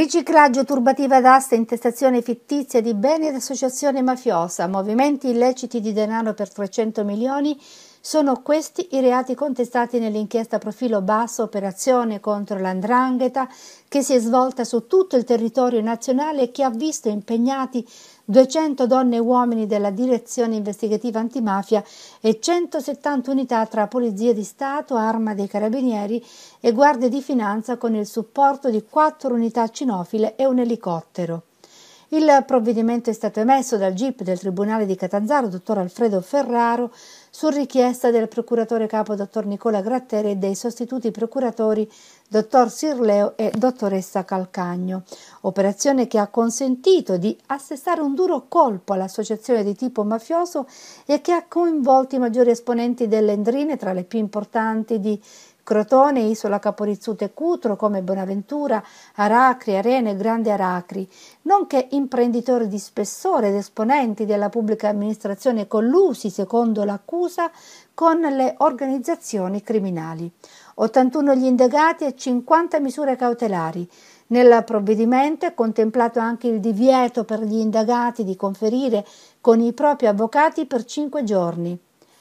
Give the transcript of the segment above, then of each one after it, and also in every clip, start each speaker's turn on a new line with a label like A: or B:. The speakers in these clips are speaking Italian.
A: Riciclaggio, turbativa d'asta, intestazione fittizia di beni ed associazione mafiosa, movimenti illeciti di denaro per 300 milioni, sono questi i reati contestati nell'inchiesta Profilo Basso, operazione contro l''ndrangheta, che si è svolta su tutto il territorio nazionale e che ha visto impegnati 200 donne e uomini della Direzione Investigativa Antimafia e 170 unità tra Polizia di Stato, Arma dei Carabinieri e Guardia di Finanza con il supporto di 4 unità cinofile e un elicottero. Il provvedimento è stato emesso dal GIP del Tribunale di Catanzaro, dottor Alfredo Ferraro, su richiesta del procuratore capo dottor Nicola Gratteri e dei sostituti procuratori dottor Sirleo e dottoressa Calcagno. Operazione che ha consentito di assestare un duro colpo all'associazione di tipo mafioso e che ha coinvolto i maggiori esponenti delle 'ndrine, tra le più importanti di Crotone, Isola Caporizzuto e Cutro, come Bonaventura, Aracri, Arene e Grande Aracri, nonché imprenditori di spessore ed esponenti della pubblica amministrazione collusi, secondo l'accusa, con le organizzazioni criminali. 81 gli indagati e 50 misure cautelari. Nel provvedimento è contemplato anche il divieto per gli indagati di conferire con i propri avvocati per 5 giorni.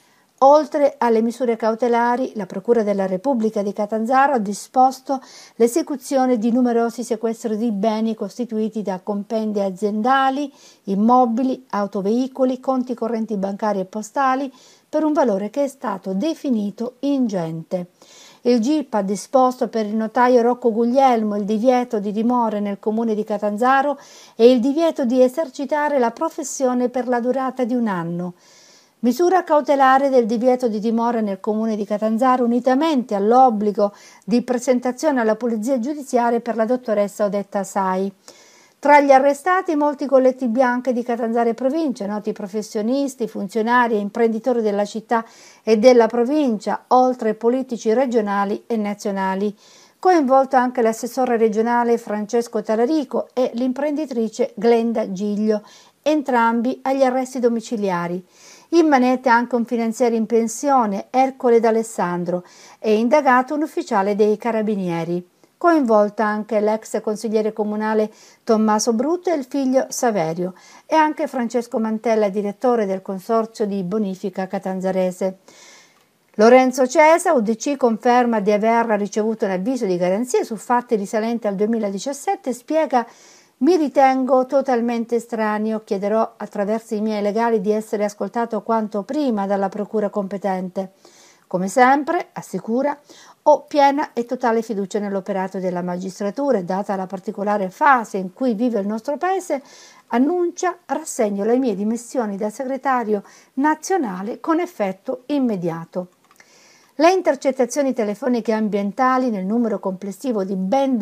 A: Oltre alle misure cautelari, la Procura della Repubblica di Catanzaro ha disposto l'esecuzione di numerosi sequestri di beni costituiti da compendi aziendali, immobili, autoveicoli, conti correnti bancari e postali per un valore che è stato definito ingente. Il GIP ha disposto per il notaio Rocco Guglielmo il divieto di dimora nel comune di Catanzaro e il divieto di esercitare la professione per la durata di 1 anno. Misura cautelare del divieto di dimora nel comune di Catanzaro unitamente all'obbligo di presentazione alla polizia giudiziaria per la dottoressa Odetta Sai. Tra gli arrestati molti colletti bianchi di Catanzaro e provincia, noti professionisti, funzionari e imprenditori della città e della provincia, oltre ai politici regionali e nazionali. Coinvolto anche l'assessore regionale Francesco Talarico e l'imprenditrice Glenda Giglio, entrambi agli arresti domiciliari. In manette anche un finanziere in pensione, Ercole D'Alessandro, e indagato un ufficiale dei Carabinieri. Coinvolta anche l'ex consigliere comunale Tommaso Brutto e il figlio Saverio, e anche Francesco Mantella, direttore del consorzio di bonifica catanzarese. Lorenzo Cesa, UDC, conferma di aver ricevuto un avviso di garanzia su fatti risalenti al 2017 e spiega: mi ritengo totalmente estraneo, chiederò attraverso i miei legali di essere ascoltato quanto prima dalla procura competente. Come sempre, assicura, ho piena e totale fiducia nell'operato della magistratura e, data la particolare fase in cui vive il nostro Paese, annuncia, rassegno le mie dimissioni da segretario nazionale con effetto immediato. Le intercettazioni telefoniche ambientali, nel numero complessivo di ben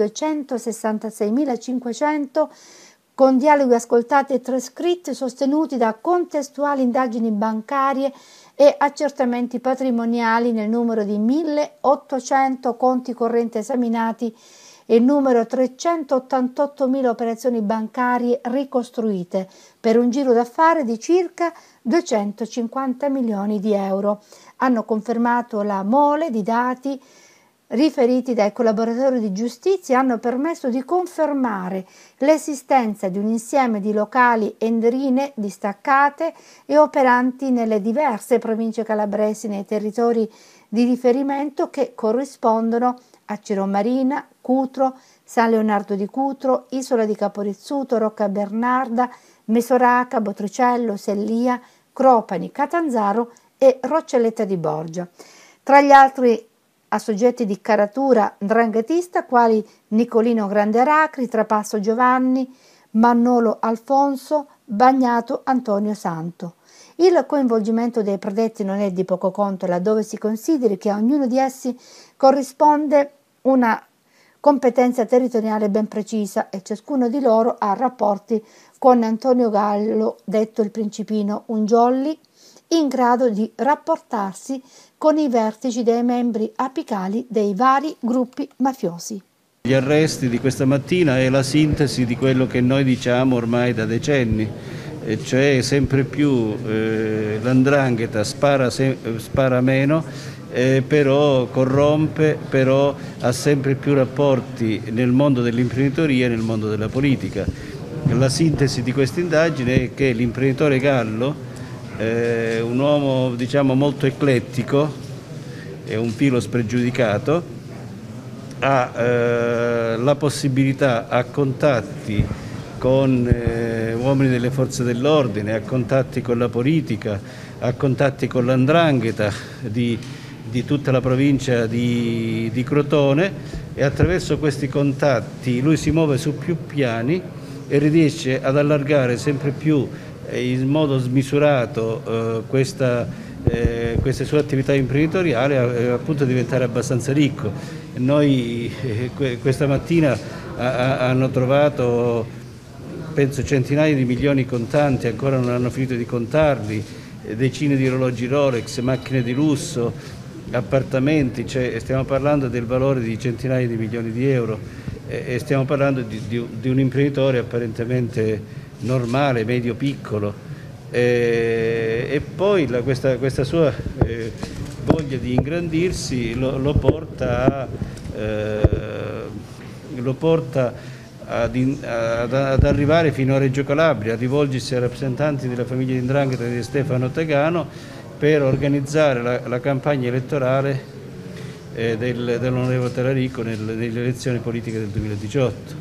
A: 266.500, con dialoghi ascoltati e trascritti, sostenuti da contestuali indagini bancarie e accertamenti patrimoniali, nel numero di 1.800 conti correnti esaminati e il numero 388.000 operazioni bancarie ricostruite, per un giro d'affari di circa 250 milioni di euro. Hanno confermato la mole di dati riferiti dai collaboratori di giustizia, hanno permesso di confermare l'esistenza di un insieme di locali 'ndrine distaccate e operanti nelle diverse province calabresi nei territori di riferimento che corrispondono a Ciromarina, Cutro, San Leonardo di Cutro, Isola di Caporizzuto, Rocca Bernarda, Mesoraca, Botricello, Sellia, Cropani, Catanzaro e Roccelletta di Borgia. Tra gli altri a soggetti di caratura 'ndranghetista quali Nicolino Grande Aracri, Trapasso Giovanni, Mannolo Alfonso, Bagnato Antonio Santo. Il coinvolgimento dei predetti non è di poco conto, laddove si consideri che a ognuno di essi corrisponde una competenza territoriale ben precisa e ciascuno di loro ha rapporti con Antonio Gallo, detto il Principino, un jolly in grado di rapportarsi con i vertici dei membri apicali dei vari gruppi mafiosi.
B: Gli arresti di questa mattina è la sintesi di quello che noi diciamo ormai da decenni, e cioè sempre più l''ndrangheta spara meno però corrompe, però ha sempre più rapporti nel mondo dell'imprenditoria e nel mondo della politica. La sintesi di questa indagine è che l'imprenditore Gallo, un uomo diciamo molto eclettico e un filo spregiudicato, ha la possibilità, a contatti con uomini delle forze dell'ordine, a contatti con la politica, a contatti con l''ndrangheta di tutta la provincia di Crotone, e attraverso questi contatti lui si muove su più piani e riesce ad allargare sempre più in modo smisurato queste sue attività imprenditoriali, appunto diventare abbastanza ricco. Noi questa mattina hanno trovato, penso, centinaia di milioni contanti, ancora non hanno finito di contarli, decine di orologi Rolex, macchine di lusso, appartamenti, cioè stiamo parlando del valore di centinaia di milioni di euro, e stiamo parlando di un imprenditore apparentemente normale, medio piccolo, e poi questa sua voglia di ingrandirsi lo porta ad arrivare fino a Reggio Calabria, a rivolgersi ai rappresentanti della famiglia di 'ndrangheta di Stefano Tagano per organizzare la campagna elettorale dell'onorevole Talarico nelle elezioni politiche del 2018.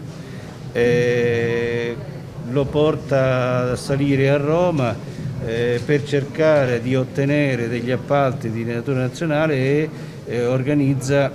B: Lo porta a salire a Roma per cercare di ottenere degli appalti di natura nazionale, e organizza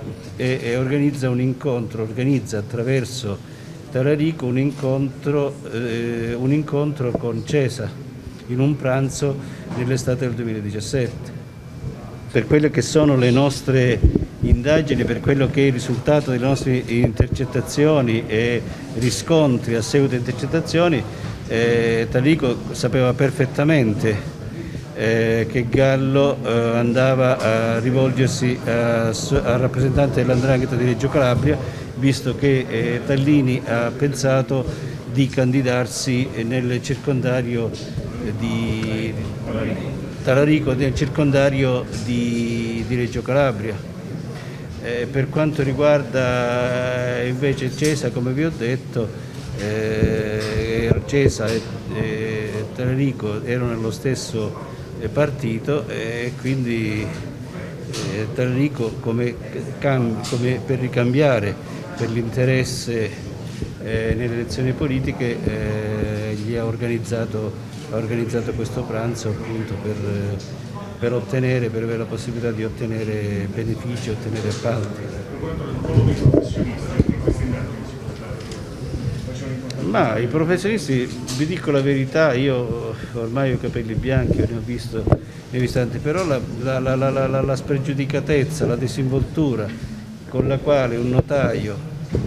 B: attraverso Talarico un incontro con Cesa in un pranzo nell'estate del 2017. Per quelle che sono le nostre indagini, per quello che è il risultato delle nostre intercettazioni e riscontri a seguito di intercettazioni, Talarico sapeva perfettamente che Gallo andava a rivolgersi al rappresentante dell''ndrangheta di Reggio Calabria, visto che Tallini ha pensato di candidarsi nel circondario di Talarico, nel circondario di Reggio Calabria. Per quanto riguarda invece Cesa, come vi ho detto, Cesa e Talarico erano nello stesso partito, e quindi Talarico, come per ricambiare per l'interesse nelle elezioni politiche, gli ha organizzato questo pranzo appunto per avere la possibilità di ottenere benefici, ottenere appalti. Ma i professionisti, vi dico la verità, io ormai ho i capelli bianchi, ne ho visto tanti, però la spregiudicatezza, la disinvoltura con la quale un notaio,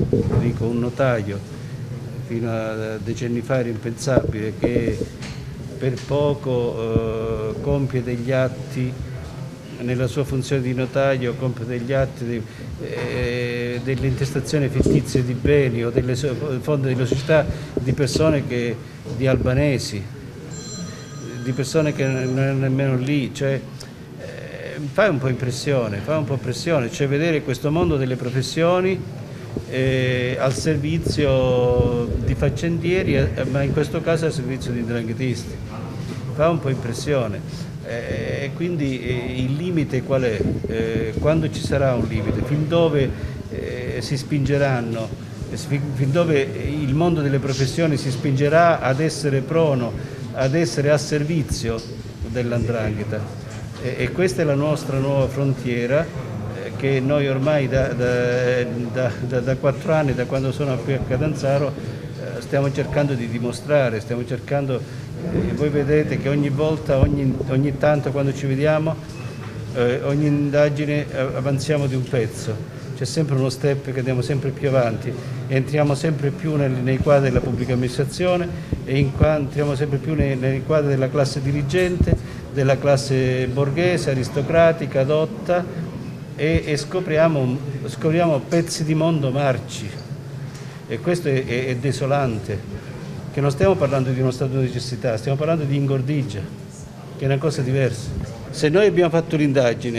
B: fino a decenni fa era impensabile, che per poco compie degli atti nella sua funzione di notaio, compie degli atti delle intestazioni fittizie di beni o delle fondi delle società di persone di albanesi, di persone che non erano nemmeno lì, cioè fa un po' impressione, cioè vedere questo mondo delle professioni al servizio di faccendieri, ma in questo caso al servizio di 'ndranghetisti, fa un po' impressione. E quindi il limite qual è? Quando ci sarà un limite? Fin dove si spingeranno? Fin dove il mondo delle professioni si spingerà ad essere prono, ad essere a servizio dell''ndrangheta? E questa è la nostra nuova frontiera, che noi ormai da 4 anni, da quando sono qui a Catanzaro, stiamo cercando di dimostrare, voi vedete che ogni volta, ogni tanto quando ci vediamo, ogni indagine avanziamo di un pezzo, c'è sempre uno step che andiamo sempre più avanti, entriamo sempre più nei quadri della pubblica amministrazione, e entriamo sempre più nei quadri della classe dirigente, della classe borghese, aristocratica, dotta, e scopriamo pezzi di mondo marci, e questo è desolante. Che non stiamo parlando di uno stato di necessità, stiamo parlando di ingordigia, che è una cosa diversa. Se noi abbiamo fatto l'indagine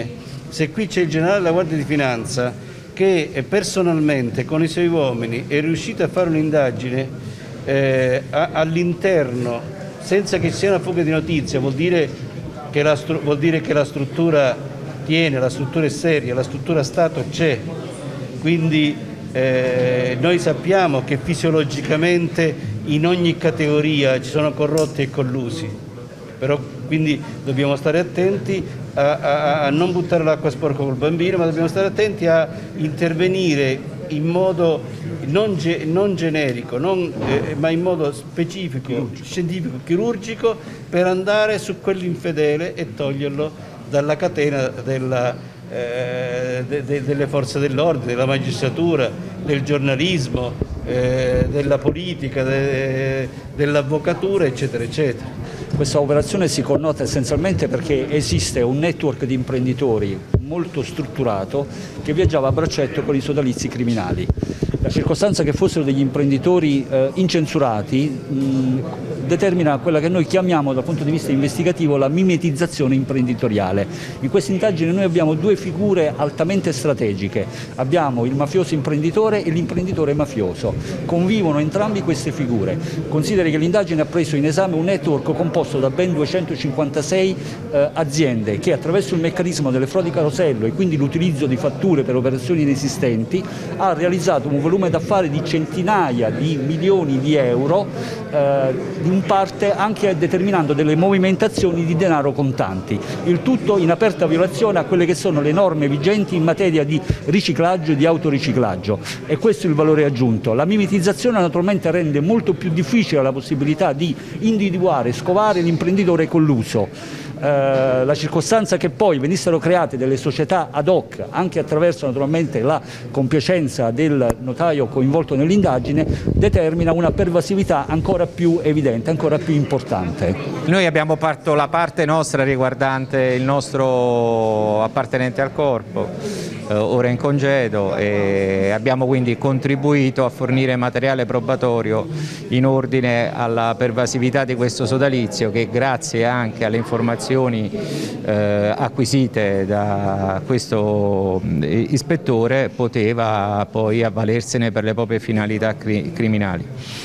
B: se qui c'è il generale della Guardia di Finanza che personalmente con i suoi uomini è riuscito a fare un'indagine all'interno senza che ci sia una fuga di notizie, vuol dire che la struttura tiene, la struttura è seria, la struttura Stato c'è, quindi noi sappiamo che fisiologicamente in ogni categoria ci sono corrotti e collusi, però quindi dobbiamo stare attenti a non buttare l'acqua sporca col bambino, ma dobbiamo stare attenti a intervenire in modo non generico, ma in modo specifico, scientifico, chirurgico, per andare su quell'infedele e toglierlo dalla catena delle forze dell'ordine, della magistratura, del giornalismo, della politica, dell'avvocatura, eccetera, eccetera.
C: Questa operazione si connota essenzialmente perché esiste un network di imprenditori molto strutturato che viaggiava a braccetto con i sodalizi criminali. La circostanza che fossero degli imprenditori incensurati determina quella che noi chiamiamo dal punto di vista investigativo la mimetizzazione imprenditoriale. In questa indagine noi abbiamo due figure altamente strategiche, abbiamo il mafioso imprenditore e l'imprenditore mafioso, convivono entrambi queste figure. Consideri che l'indagine ha preso in esame un network composto da ben 256 aziende che attraverso il meccanismo delle frodi carosello e quindi l'utilizzo di fatture per operazioni inesistenti ha realizzato un volume d'affari di centinaia di milioni di euro, in parte anche determinando delle movimentazioni di denaro contanti, il tutto in aperta violazione a quelle che sono le norme vigenti in materia di riciclaggio e di autoriciclaggio, e questo è il valore aggiunto. La mimetizzazione naturalmente rende molto più difficile la possibilità di individuare, scovare l'imprenditore colluso. La circostanza che poi venissero create delle società ad hoc, anche attraverso naturalmente la compiacenza del notaio coinvolto nell'indagine, determina una pervasività ancora più evidente, ancora più importante.
D: Noi abbiamo fatto la parte nostra riguardante il nostro appartenente al corpo, ora in congedo, e abbiamo quindi contribuito a fornire materiale probatorio in ordine alla pervasività di questo sodalizio che, grazie anche alle informazioni acquisite da questo ispettore, poteva poi avvalersene per le proprie finalità criminali.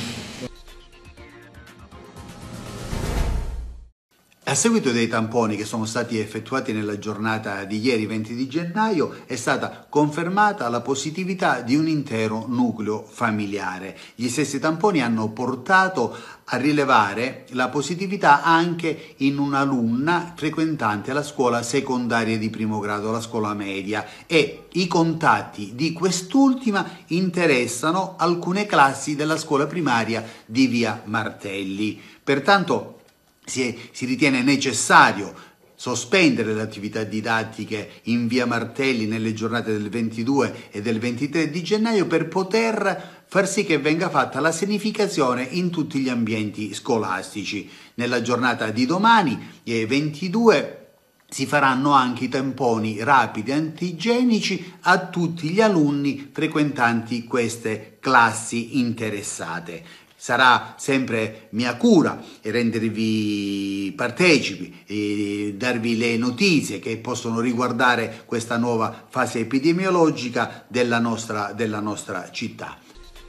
E: A seguito dei tamponi che sono stati effettuati nella giornata di ieri 20 di gennaio è stata confermata la positività di un intero nucleo familiare. Gli stessi tamponi hanno portato a rilevare la positività anche in un'alunna frequentante la scuola secondaria di primo grado, la scuola media, e i contatti di quest'ultima interessano alcune classi della scuola primaria di via Martelli. Pertanto si ritiene necessario sospendere le attività didattiche in via Martelli nelle giornate del 22 e del 23 di gennaio per poter far sì che venga fatta la sanificazione in tutti gli ambienti scolastici. Nella giornata di domani, 22, si faranno anche i tamponi rapidi antigenici a tutti gli alunni frequentanti queste classi interessate. Sarà sempre mia cura rendervi partecipi e darvi le notizie che possono riguardare questa nuova fase epidemiologica della nostra città.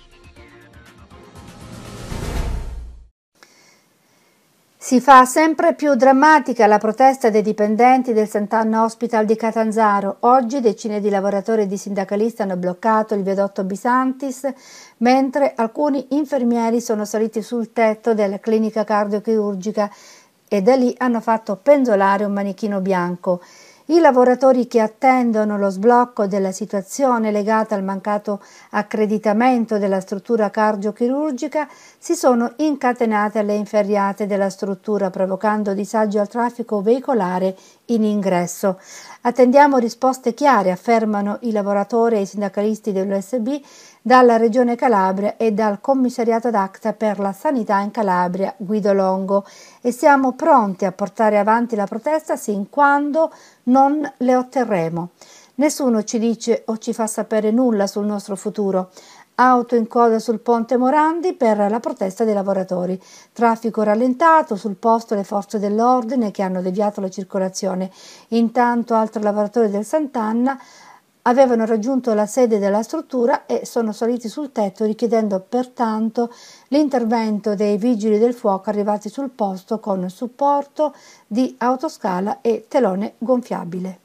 A: Si fa sempre più drammatica la protesta dei dipendenti del Sant'Anna Hospital di Catanzaro. Oggi decine di lavoratori e di sindacalisti hanno bloccato il viadotto Bisantis, mentre alcuni infermieri sono saliti sul tetto della clinica cardiochirurgica e da lì hanno fatto penzolare un manichino bianco. I lavoratori che attendono lo sblocco della situazione legata al mancato accreditamento della struttura cardiochirurgica si sono incatenati alle inferriate della struttura, provocando disagio al traffico veicolare in ingresso. Attendiamo risposte chiare, affermano i lavoratori e i sindacalisti dell'USB, dalla Regione Calabria e dal Commissariato d'Acta per la Sanità in Calabria Guido Longo, e siamo pronti a portare avanti la protesta sin quando non le otterremo. Nessuno ci dice o ci fa sapere nulla sul nostro futuro. Auto in coda sul ponte Morandi per la protesta dei lavoratori. Traffico rallentato, sul posto le forze dell'ordine che hanno deviato la circolazione. Intanto altri lavoratori del Sant'Anna avevano raggiunto la sede della struttura e sono saliti sul tetto, richiedendo pertanto l'intervento dei vigili del fuoco arrivati sul posto con supporto di autoscala e telone gonfiabile.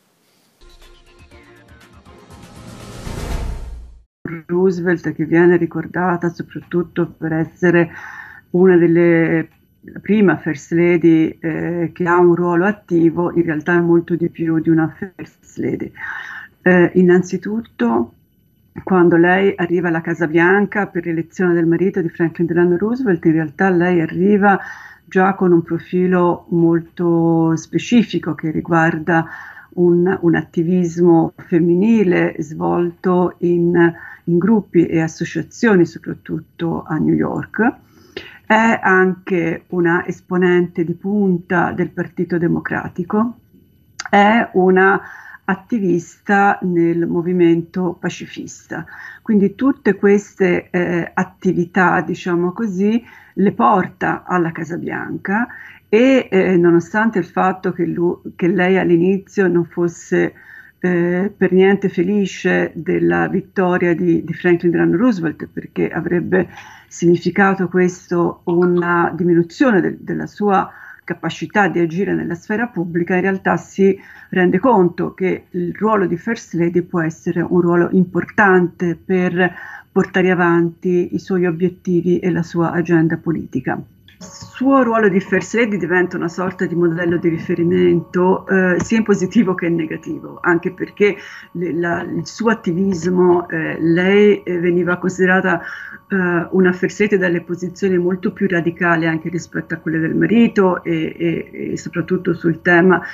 F: Roosevelt, che viene ricordata soprattutto per essere una delle prima First Lady che ha un ruolo attivo, in realtà è molto di più di una First Lady. Innanzitutto, quando lei arriva alla Casa Bianca per l'elezione del marito di Franklin Delano Roosevelt, in realtà lei arriva già con un profilo molto specifico che riguarda un attivismo femminile svolto in gruppi e associazioni, soprattutto a New York. È anche una esponente di punta del Partito Democratico, è una attivista nel movimento pacifista. Quindi tutte queste attività, diciamo così, le porta alla Casa Bianca e nonostante il fatto che lei all'inizio non fosse per niente felice della vittoria di Franklin Delano Roosevelt, perché avrebbe significato questo una diminuzione della sua capacità di agire nella sfera pubblica, in realtà si rende conto che il ruolo di First Lady può essere un ruolo importante per portare avanti i suoi obiettivi e la sua agenda politica. Il suo ruolo di First Lady diventa una sorta di modello di riferimento sia in positivo che in negativo, anche perché il suo attivismo, lei veniva considerata una First Lady dalle posizioni molto più radicali anche rispetto a quelle del marito e soprattutto sul tema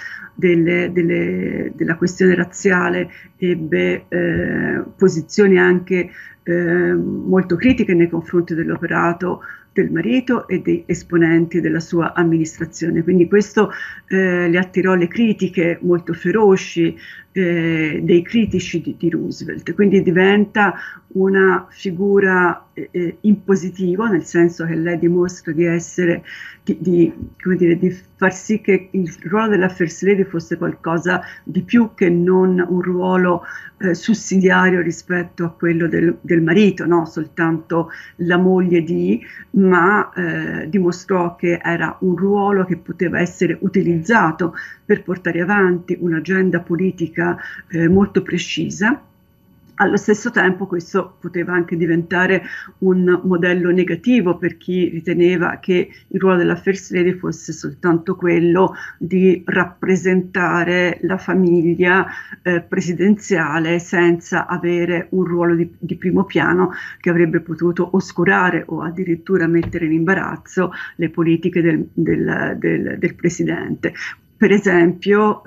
F: della questione razziale ebbe posizioni anche molto critiche nei confronti dell'operato del marito e dei esponenti della sua amministrazione. Quindi questo le attirò le critiche molto feroci dei critici di Roosevelt. Quindi diventa una figura in positivo, nel senso che lei dimostra di essere, di far sì che il ruolo della First Lady fosse qualcosa di più che non un ruolo sussidiario rispetto a quello del marito, no? Soltanto la moglie ma dimostrò che era un ruolo che poteva essere utilizzato per portare avanti un'agenda politica molto precisa. Allo stesso tempo questo poteva anche diventare un modello negativo per chi riteneva che il ruolo della First Lady fosse soltanto quello di rappresentare la famiglia presidenziale senza avere un ruolo di primo piano che avrebbe potuto oscurare o addirittura mettere in imbarazzo le politiche del presidente. Per esempio,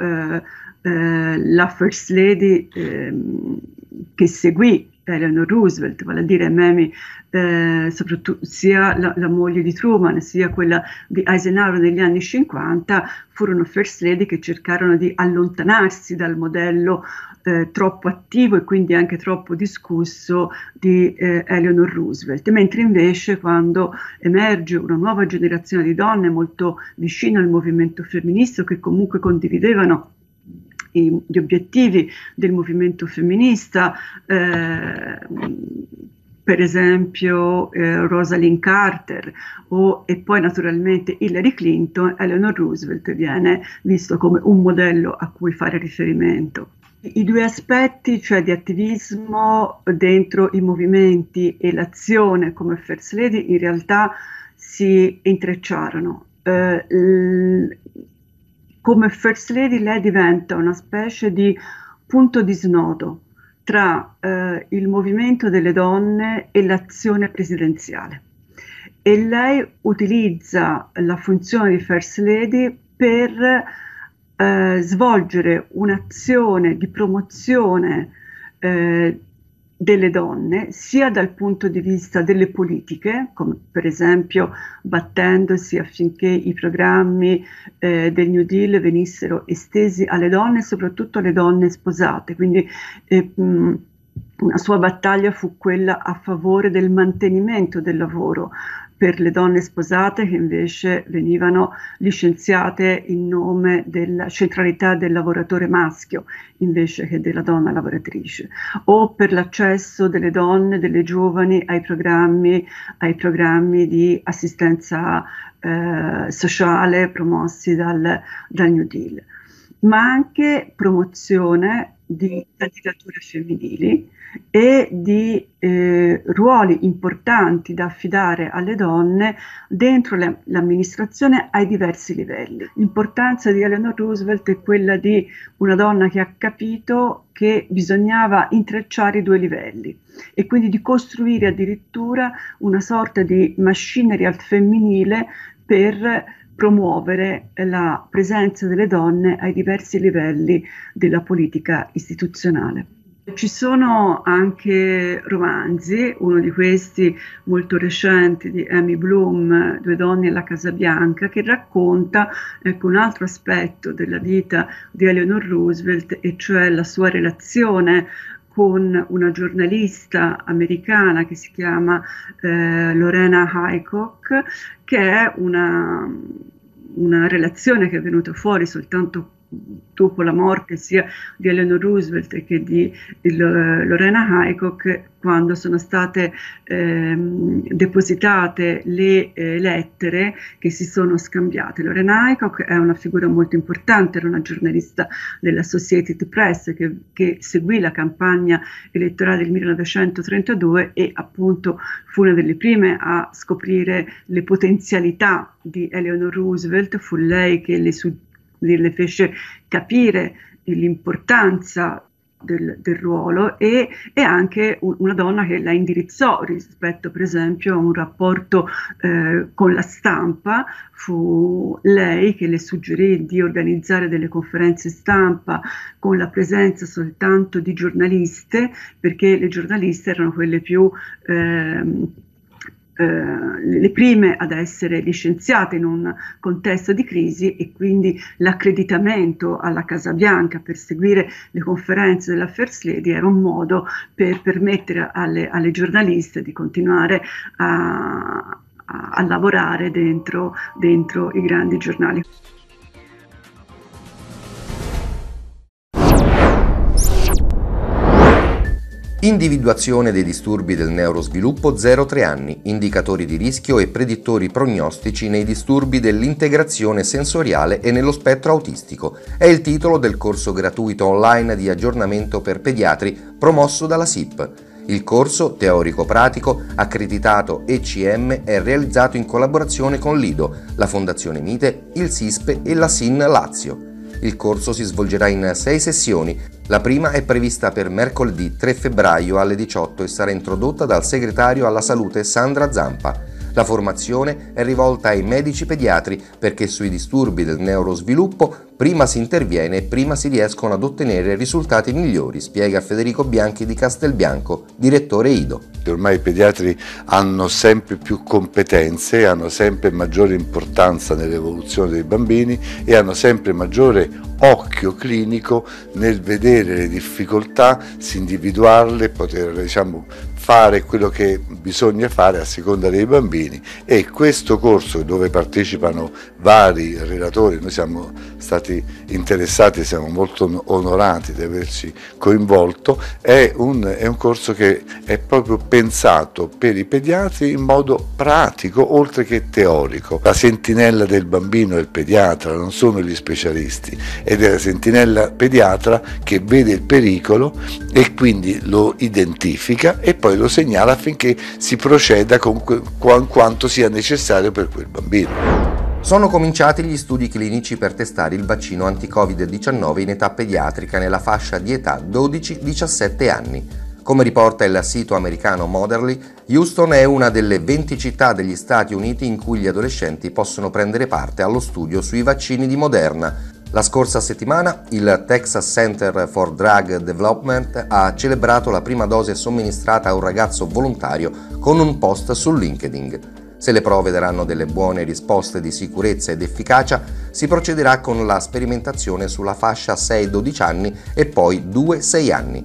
F: la First Lady che seguì Eleanor Roosevelt, vale a dire Mamie, soprattutto sia la moglie di Truman sia quella di Eisenhower negli anni 50, furono First Lady che cercarono di allontanarsi dal modello troppo attivo e quindi anche troppo discusso di Eleanor Roosevelt, mentre invece quando emerge una nuova generazione di donne molto vicine al movimento femminista che comunque condividevano gli obiettivi del movimento femminista, per esempio Rosalind Carter e poi naturalmente Hillary Clinton, Eleanor Roosevelt viene visto come un modello a cui fare riferimento. I due aspetti, cioè di attivismo dentro i movimenti e l'azione come First Lady, in realtà si intrecciarono. Come First Lady lei diventa una specie di punto di snodo tra il movimento delle donne e l'azione presidenziale. E lei utilizza la funzione di First Lady per svolgere un'azione di promozione delle donne, sia dal punto di vista delle politiche, come per esempio battendosi affinché i programmi del New Deal venissero estesi alle donne, soprattutto alle donne sposate, quindi una sua battaglia fu quella a favore del mantenimento del lavoro per le donne sposate che invece venivano licenziate in nome della centralità del lavoratore maschio invece che della donna lavoratrice, o per l'accesso delle donne, delle giovani ai programmi di assistenza sociale promossi dal New Deal, ma anche promozione di candidature femminili e di ruoli importanti da affidare alle donne dentro l'amministrazione ai diversi livelli. L'importanza di Eleanor Roosevelt è quella di una donna che ha capito che bisognava intrecciare i due livelli e quindi di costruire addirittura una sorta di machinery al femminile per promuovere la presenza delle donne ai diversi livelli della politica istituzionale. Ci sono anche romanzi, uno di questi molto recente di Amy Bloom, Due donne alla Casa Bianca, che racconta un altro aspetto della vita di Eleanor Roosevelt, e cioè la sua relazione con una giornalista americana che si chiama Lorena Highcock, che è una relazione che è venuta fuori soltanto dopo la morte sia di Eleanor Roosevelt che di Lorena Highcock, quando sono state depositate le lettere che si sono scambiate. Lorena Highcock è una figura molto importante, era una giornalista dell'Associated Press che seguì la campagna elettorale del 1932 e appunto fu una delle prime a scoprire le potenzialità di Eleanor Roosevelt. Fu lei che le fece capire l'importanza del ruolo e anche una donna che la indirizzò rispetto per esempio a un rapporto con la stampa. Fu lei che le suggerì di organizzare delle conferenze stampa con la presenza soltanto di giornaliste, perché le giornaliste erano quelle più le prime ad essere licenziate in un contesto di crisi, e quindi l'accreditamento alla Casa Bianca per seguire le conferenze della First Lady era un modo per permettere alle giornaliste di continuare a lavorare dentro i grandi giornali.
G: Individuazione dei disturbi del neurosviluppo 0-3 anni, indicatori di rischio e predittori prognostici nei disturbi dell'integrazione sensoriale e nello spettro autistico. È il titolo del corso gratuito online di aggiornamento per pediatri promosso dalla SIP. Il corso teorico-pratico accreditato ECM è realizzato in collaborazione con l'IDO, la Fondazione Mite, il SISPE e la SIN Lazio. Il corso si svolgerà in 6 sessioni. La prima è prevista per mercoledì 3 febbraio alle 18 e sarà introdotta dal segretario alla salute Sandra Zampa. La formazione è rivolta ai medici pediatri perché sui disturbi del neurosviluppo prima si interviene e prima si riescono ad ottenere risultati migliori, spiega Federico Bianchi di Castelbianco, direttore IDO.
H: Ormai i pediatri hanno sempre più competenze, hanno sempre maggiore importanza nell'evoluzione dei bambini e hanno sempre maggiore occhio clinico nel vedere le difficoltà, individuarle, poter fare quello che bisogna fare a seconda dei bambini. E questo corso, dove partecipano vari relatori, noi siamo stati interessati, siamo molto onorati di averci coinvolto, è un corso che è proprio pensato per i pediatri in modo pratico oltre che teorico. La sentinella del bambino è il pediatra, non sono gli specialisti, ed è la sentinella pediatra che vede il pericolo e quindi lo identifica e poi lo segnala affinché si proceda con quanto sia necessario per quel bambino.
G: Sono cominciati gli studi clinici per testare il vaccino anti-Covid-19 in età pediatrica nella fascia di età 12-17 anni. Come riporta il sito americano Motherly, Houston è una delle 20 città degli Stati Uniti in cui gli adolescenti possono prendere parte allo studio sui vaccini di Moderna. La scorsa settimana il Texas Center for Drug Development ha celebrato la prima dose somministrata a un ragazzo volontario con un post su LinkedIn. Se le prove daranno delle buone risposte di sicurezza ed efficacia, si procederà con la sperimentazione sulla fascia 6-12 anni e poi 2-6 anni.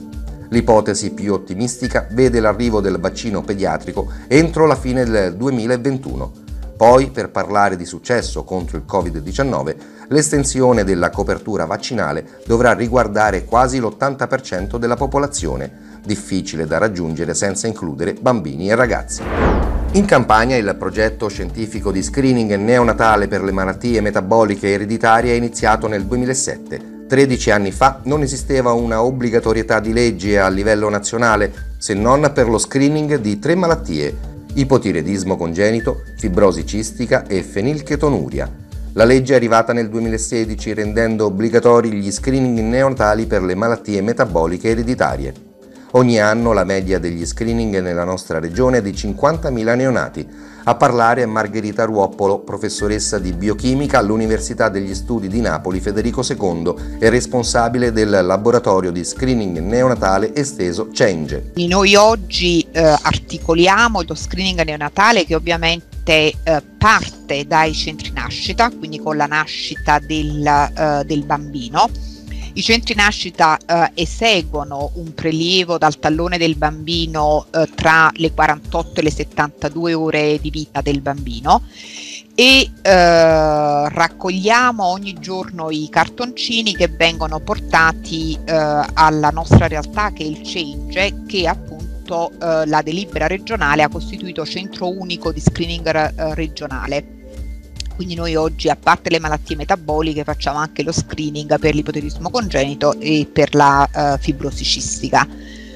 G: L'ipotesi più ottimistica vede l'arrivo del vaccino pediatrico entro la fine del 2021. Poi, per parlare di successo contro il Covid-19, l'estensione della copertura vaccinale dovrà riguardare quasi l'80% della popolazione, difficile da raggiungere senza includere bambini e ragazzi. In Campania il progetto scientifico di screening neonatale per le malattie metaboliche ereditarie è iniziato nel 2007. 13 anni fa non esisteva una obbligatorietà di legge a livello nazionale, se non per lo screening di 3 malattie: ipotiroidismo congenito, fibrosi cistica e fenilchetonuria. La legge è arrivata nel 2016 rendendo obbligatori gli screening neonatali per le malattie metaboliche ereditarie. Ogni anno la media degli screening nella nostra regione è di 50.000 neonati. A parlare è Margherita Ruoppolo, professoressa di biochimica all'Università degli Studi di Napoli Federico II e responsabile del laboratorio di screening neonatale esteso CENGE.
I: Noi oggi articoliamo lo screening neonatale che ovviamente parte dai centri nascita, quindi con la nascita del bambino. I centri nascita eseguono un prelievo dal tallone del bambino tra le 48 e le 72 ore di vita del bambino e raccogliamo ogni giorno i cartoncini che vengono portati alla nostra realtà, che è il CENGE, che appunto la delibera regionale ha costituito centro unico di screening regionale. Quindi noi oggi, a parte le malattie metaboliche, facciamo anche lo screening per l'ipotiroidismo congenito e per la fibrosi cistica.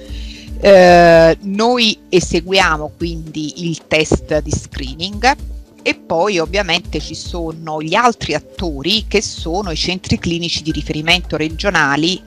I: Noi eseguiamo quindi il test di screening e poi ovviamente ci sono gli altri attori che sono i centri clinici di riferimento regionali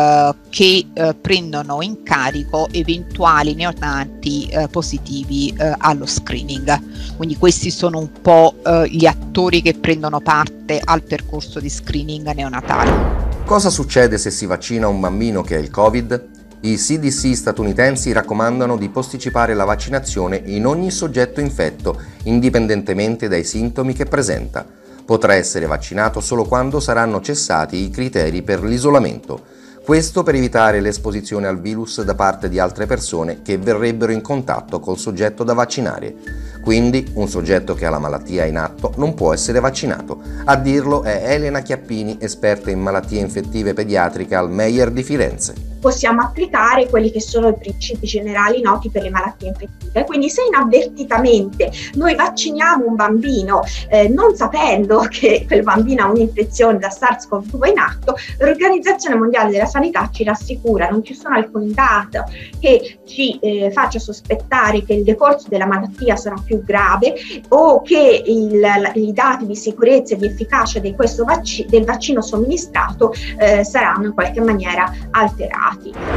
I: che prendono in carico eventuali neonati positivi allo screening. Quindi questi sono un po' gli attori che prendono parte al percorso di screening neonatale.
G: Cosa succede se si vaccina un bambino che ha il Covid? I CDC statunitensi raccomandano di posticipare la vaccinazione in ogni soggetto infetto, indipendentemente dai sintomi che presenta. Potrà essere vaccinato solo quando saranno cessati i criteri per l'isolamento. Questo per evitare l'esposizione al virus da parte di altre persone che verrebbero in contatto col soggetto da vaccinare. Quindi un soggetto che ha la malattia in atto non può essere vaccinato. A dirlo è Elena Chiappini, esperta in malattie infettive pediatriche al Meyer di Firenze.
J: Possiamo applicare quelli che sono i principi generali noti per le malattie infettive. Quindi se inavvertitamente noi vacciniamo un bambino non sapendo che quel bambino ha un'infezione da SARS-CoV-2 in atto, l'Organizzazione Mondiale della Sanità ci rassicura, non ci sono alcuni dati che ci faccia sospettare che il decorso della malattia sarà più grave o che i dati di sicurezza e di efficacia di questo del vaccino somministrato saranno in qualche maniera alterati.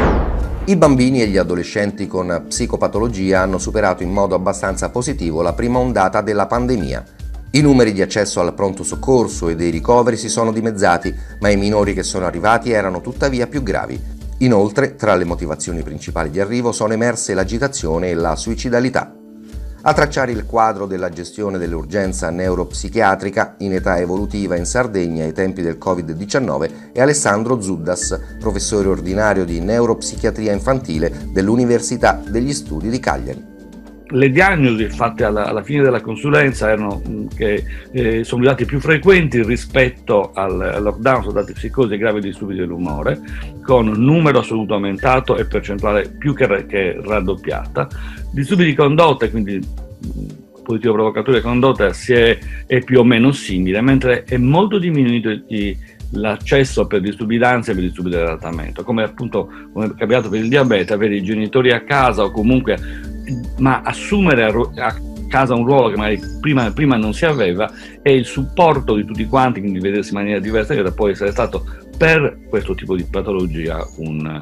G: I bambini e gli adolescenti con psicopatologia hanno superato in modo abbastanza positivo la prima ondata della pandemia. I numeri di accesso al pronto soccorso e dei ricoveri si sono dimezzati, ma i minori che sono arrivati erano tuttavia più gravi. Inoltre, tra le motivazioni principali di arrivo sono emerse l'agitazione e la suicidalità. A tracciare il quadro della gestione dell'urgenza neuropsichiatrica in età evolutiva in Sardegna ai tempi del Covid-19 è Alessandro Zuddas, professore ordinario di neuropsichiatria infantile dell'Università degli Studi di Cagliari.
K: Le diagnosi fatte alla fine della consulenza erano che sono dati più frequenti rispetto al lockdown, sono dati psicosi e gravi disturbi dell'umore, con numero assoluto aumentato e percentuale più che raddoppiata. Disturbi di condotta, quindi positivo provocatore di condotta, è più o meno simile, mentre è molto diminuito l'accesso per disturbi d'ansia e per disturbi dell'adattamento, come appunto come è capitato per il diabete, avere i genitori a casa o comunque ma assumere a casa un ruolo che magari prima non si aveva, e il supporto di tutti quanti, quindi vedersi in maniera diversa, che può essere stato per questo tipo di patologia un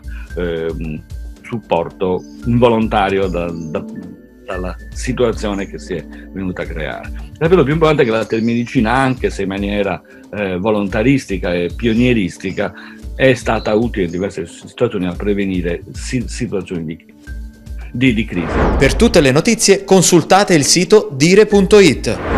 K: supporto involontario dalla situazione che si è venuta a creare. La cosa più importante è che la telemedicina, anche se in maniera volontaristica e pionieristica, è stata utile in diverse situazioni a prevenire situazioni di crisi.
L: Per tutte le notizie consultate il sito dire.it.